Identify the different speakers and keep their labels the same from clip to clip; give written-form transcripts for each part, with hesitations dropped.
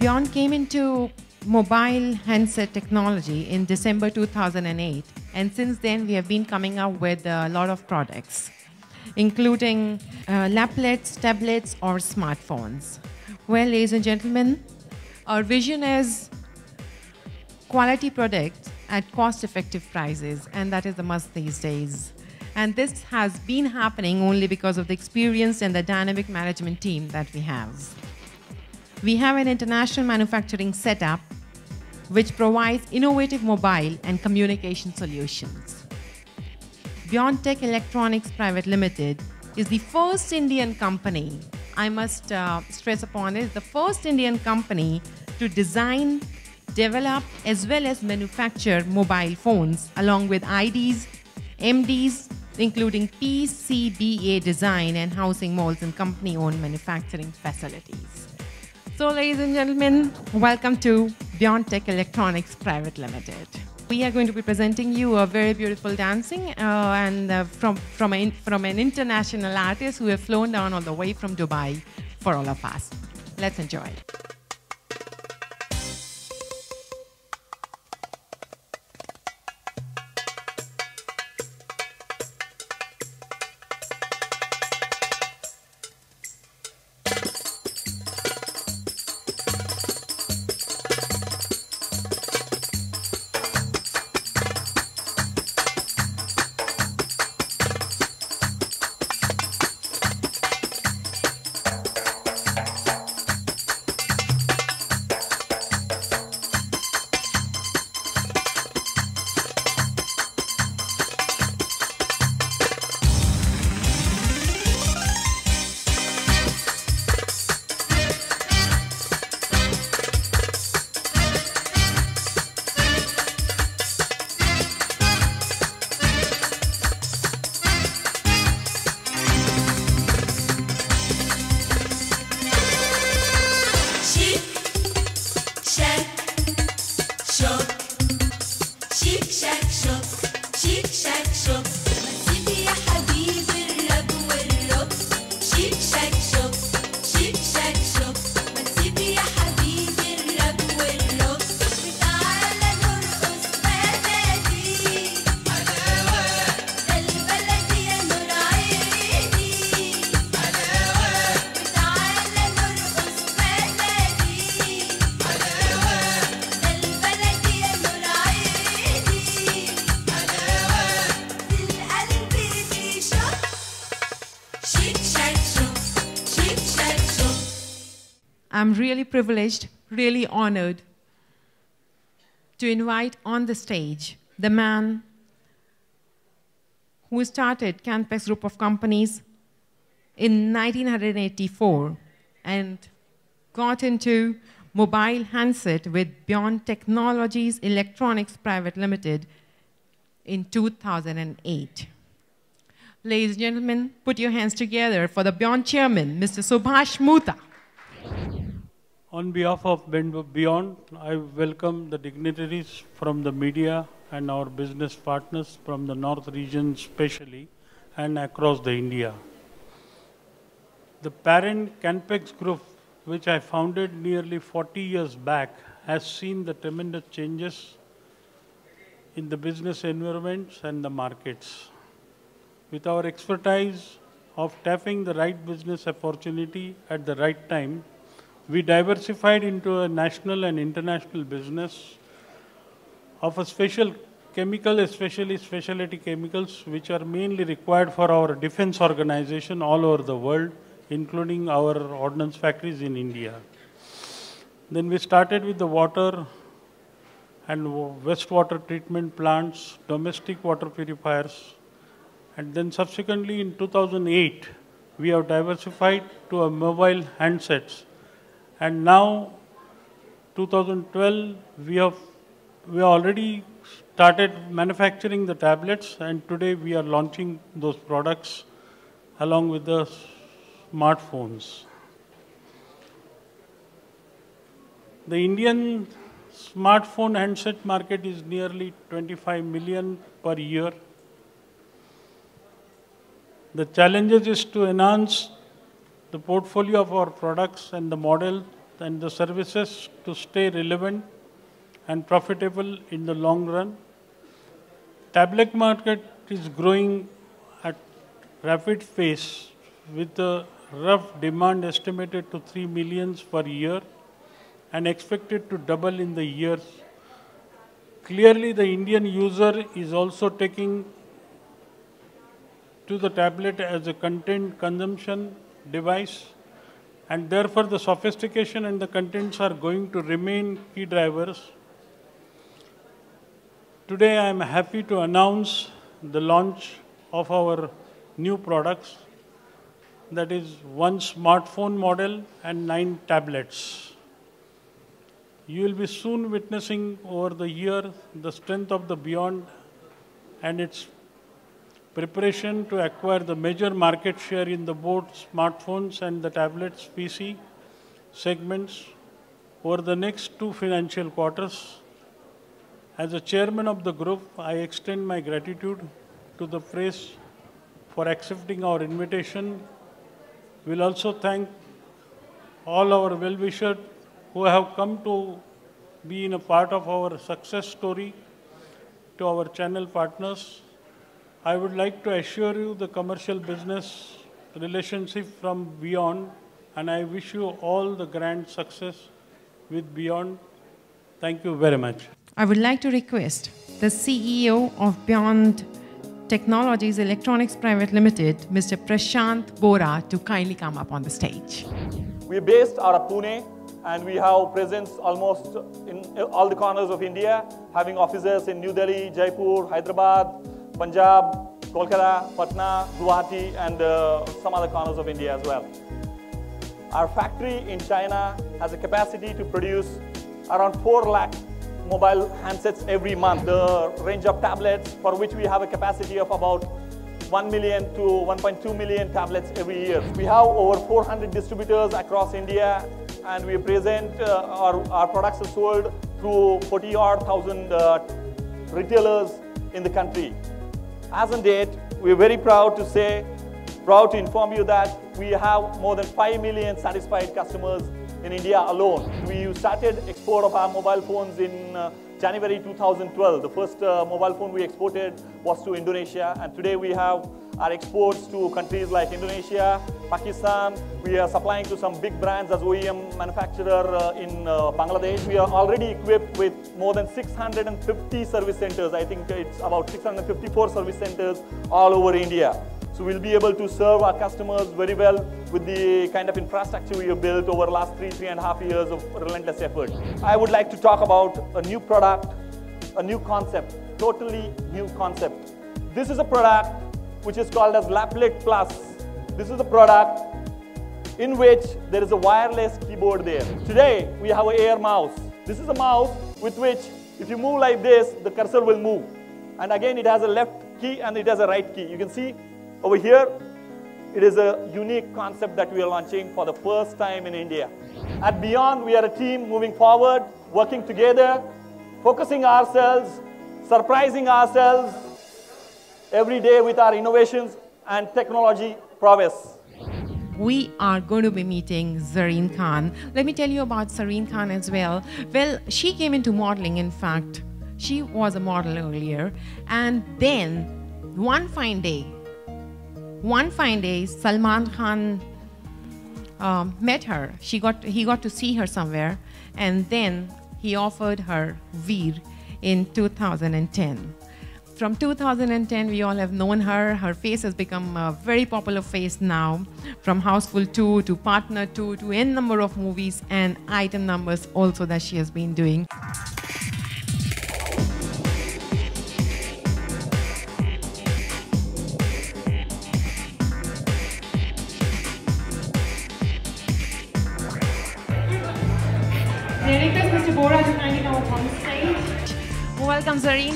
Speaker 1: Beyond came into mobile handset technology in December 2008, and since then we have been coming out with a lot of products, including laplets, tablets, or smartphones. Well, ladies and gentlemen, our vision is quality products at cost-effective prices, and that is the must these days. And this has been happening only because of the experience and the dynamic management team that we have. We have an international manufacturing setup which provides innovative mobile and communication solutions. Beyond Tech Electronics Private Limited is the first Indian company, I must stress upon it, the first Indian company to design, develop, as well as manufacture mobile phones along with IDs, MDs, including PCBA design and housing molds and company-owned manufacturing facilities. So, ladies and gentlemen, welcome to Beyond Tech Electronics Private Limited. We are going to be presenting you a very beautiful dancing from an international artist who have flown down all the way from Dubai for all of us. Let's enjoy. I'm really privileged, really honored to invite on the stage the man who started Canpex Group of Companies in 1984 and got into mobile handset with Beyond Technologies Electronics Private Limited in 2008. Ladies and gentlemen, put your hands together for the Beyond Chairman, Mr. Subhash Mutha.
Speaker 2: On behalf of Beyond, I welcome the dignitaries from the media and our business partners from the North region especially and across the India. The parent Canpex Group, which I founded nearly 40 years back, has seen the tremendous changes in the business environments and the markets. With our expertise of tapping the right business opportunity at the right time, we diversified into a national and international business of a special chemical, especially specialty chemicals, which are mainly required for our defense organization all over the world, including our ordnance factories in India. Then we started with the water and wastewater treatment plants, domestic water purifiers, and then subsequently in 2008, we have diversified to a mobile handsets. And now, 2012, we already started manufacturing the tablets, and today we are launching those products along with the smartphones. The Indian smartphone handset market is nearly 25 million per year. The challenges is to enhance the portfolio of our products and the model and the services to stay relevant and profitable in the long run. Tablet market is growing at rapid pace with a rough demand estimated to 3 million per year and expected to double in the years. Clearly, the Indian user is also taking to the tablet as a content consumption device, and therefore the sophistication and the contents are going to remain key drivers. Today I am happy to announce the launch of our new products, that is 1 smartphone model and 9 tablets. You will be soon witnessing over the year the strength of the Beyond and its preparation to acquire the major market share in the both smartphones and the tablets PC segments over the next 2 financial quarters. As a chairman of the group, I extend my gratitude to the press for accepting our invitation. We will also thank all our well-wishers who have come to be in a part of our success story, to our channel partners. I would like to assure you the commercial business relationship from Beyond, and I wish you all the grand success with Beyond. Thank you very much.
Speaker 1: I would like to request the CEO of Beyond Technologies Electronics Private Limited, Mr. Prashant Bora, to kindly come up on the stage.
Speaker 3: We are based out of Pune, and we have presence almost in all the corners of India, having offices in New Delhi, Jaipur, Hyderabad, Punjab, Kolkata, Patna, Guwahati, and some other corners of India as well. Our factory in China has a capacity to produce around 4 lakh mobile handsets every month. The range of tablets, for which we have a capacity of about 1 million to 1.2 million tablets every year. We have over 400 distributors across India, and we present our products are sold through 40,000 retailers in the country. As on date, we are very proud to inform you that we have more than 5 million satisfied customers in India alone. We started export of our mobile phones in January 2012. The first mobile phone we exported was to Indonesia, and today we have our exports to countries like Indonesia, Pakistan. We are supplying to some big brands as OEM manufacturer in Bangladesh. We are already equipped with more than 650 service centers. I think it's about 654 service centers all over India. So we'll be able to serve our customers very well with the kind of infrastructure we have built over the last 3.5 years of relentless effort. I would like to talk about a new product, a new concept, totally new concept. This is a product which is called as Laplet Plus. This is a product in which there is a wireless keyboard there. Today, we have an Air mouse. This is a mouse with which, if you move like this, the cursor will move. And again, it has a left key and it has a right key. You can see over here, it is a unique concept that we are launching for the first time in India. At Beyond, we are a team moving forward, working together, focusing ourselves, surprising ourselves every day with our innovations and technology prowess.
Speaker 1: We are going to be meeting Zareen Khan. Let me tell you about Zareen Khan as well. Well, she came into modeling, in fact. She was a model earlier. And then, one fine day, Salman Khan met her. He got to see her somewhere, and then he offered her Veer in 2010. From 2010, we all have known her. Her face has become a very popular face now, from Houseful 2 to Partner 2 to N number of movies and item numbers also that she has been doing. May I request Mr. Bora to kindly come up on stage. Welcome, Zareen.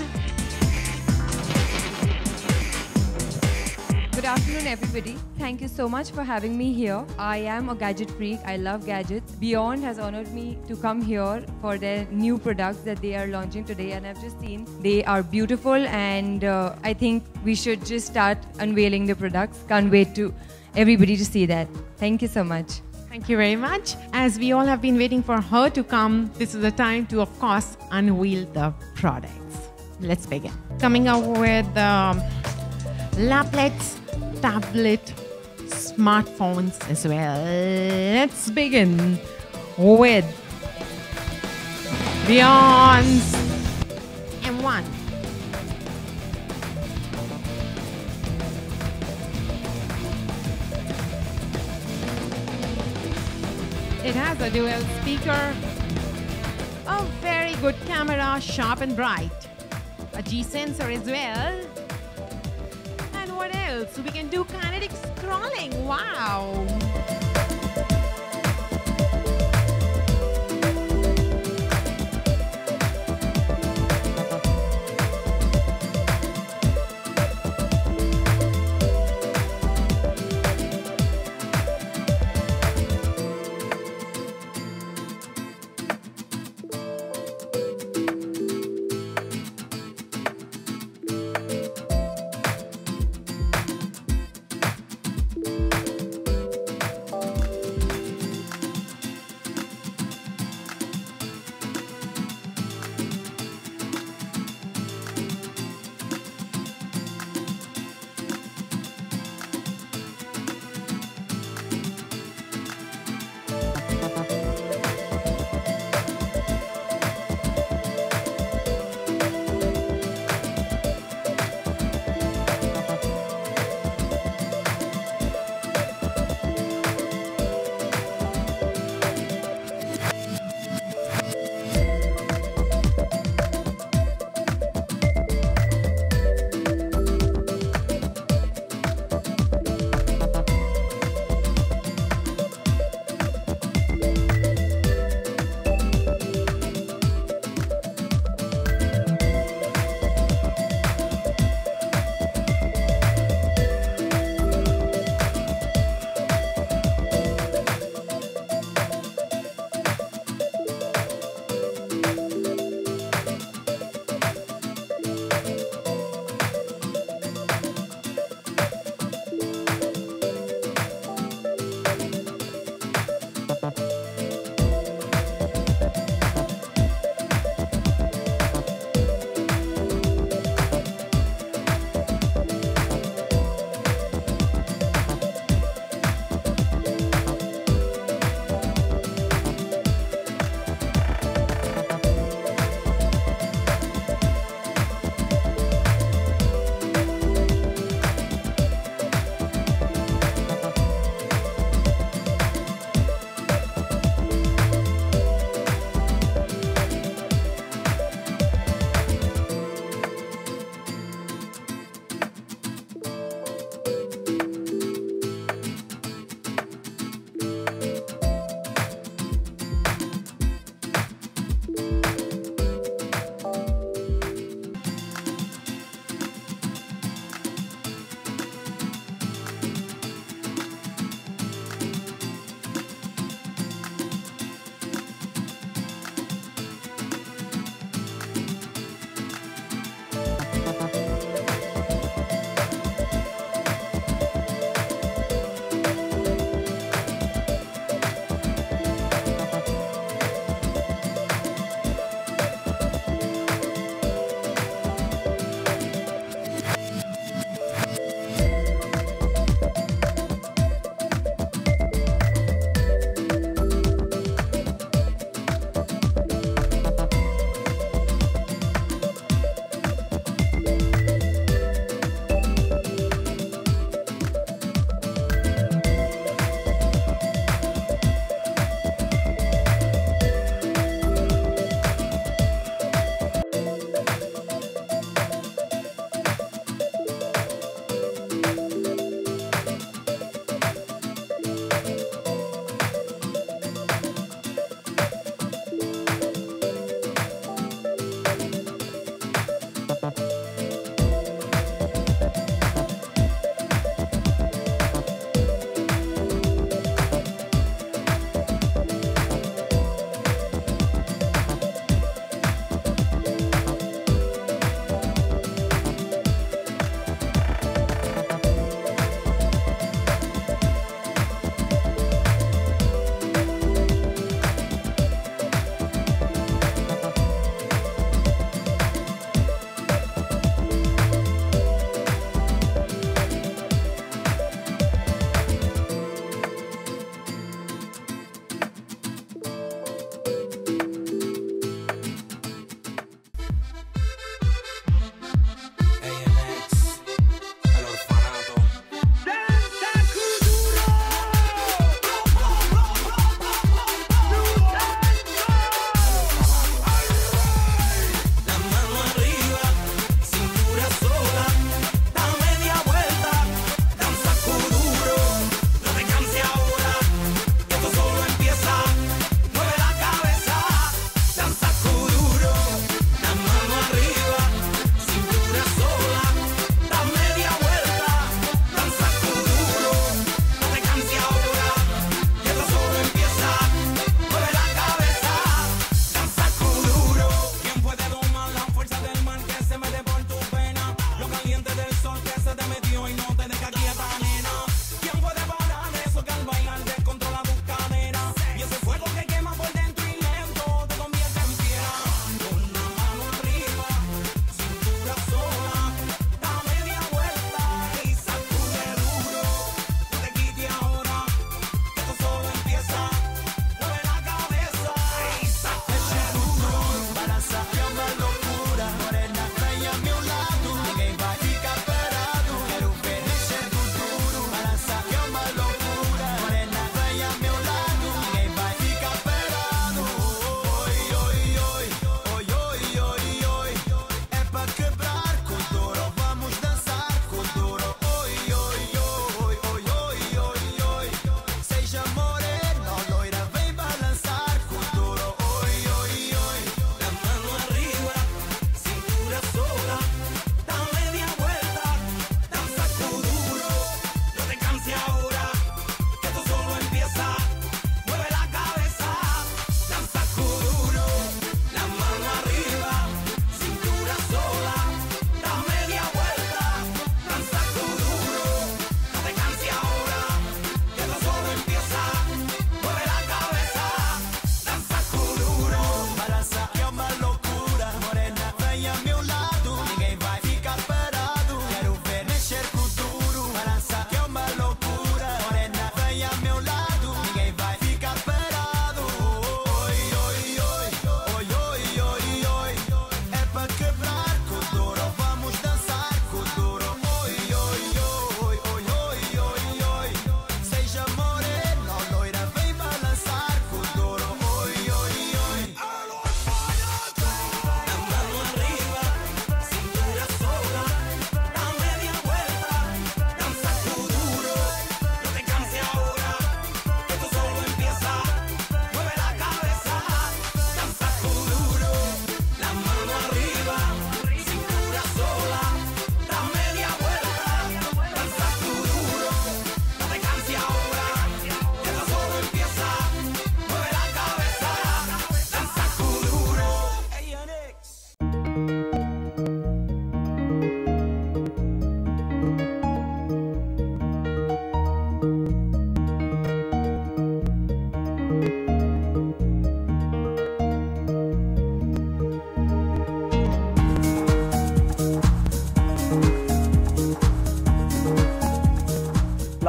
Speaker 4: Good afternoon, everybody. Thank you so much for having me here. I am a gadget freak. I love gadgets. Beyond has honored me to come here for their new products that they are launching today, and I've just seen they are beautiful, and I think we should just start unveiling the products. Can't wait to everybody to see that. Thank you so much.
Speaker 1: Thank you very much. As we all have been waiting for her to come, this is the time to, of course, unveil the products. Let's begin. Coming out with laplets, tablet, smartphones as well. Let's begin with Beyond's M1. It has a dual speaker, a very good camera, sharp and bright, a G sensor as well. And what else? We can do kinetic scrolling. Wow!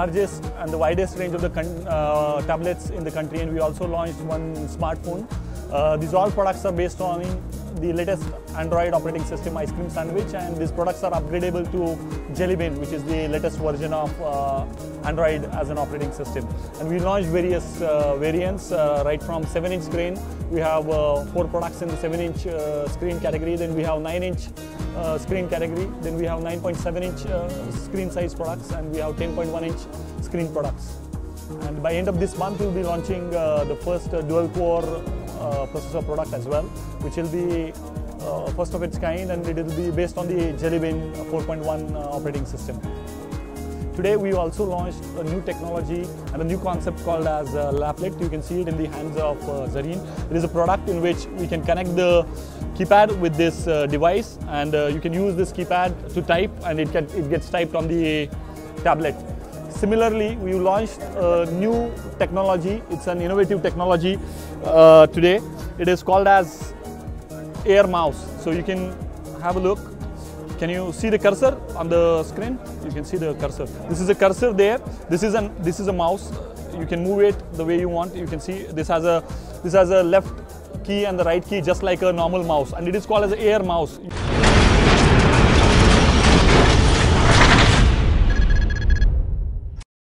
Speaker 3: largest and the widest range of the tablets in the country, and we also launched one smartphone. These all products are based on the latest Android operating system, Ice Cream Sandwich, and these products are upgradable to Jelly Bean, which is the latest version of Android as an operating system. And we launched various variants, right from 7-inch screen. We have 4 products in the 7-inch screen category. Then we have 9-inch screen category. Then we have 9.7-inch screen size products, and we have 10.1-inch screen products. And by end of this month, we'll be launching the first dual-core processor product as well, which will be first of its kind, and it will be based on the Jelly Bean 4.1 operating system. Today we also launched a new technology and a new concept called as Laplet. You can see it in the hands of Zareen. It is a product in which we can connect the keypad with this device, and you can use this keypad to type, and it gets typed on the tablet. Similarly, we launched a new technology. It's an innovative technology today. It is called as Air Mouse. So you can have a look. Can you see the cursor on the screen? You can see the cursor. This is a cursor there. This is a mouse. You can move it the way you want. You can see this has a left key and the right key, just like a normal mouse, and it is called as an Air Mouse.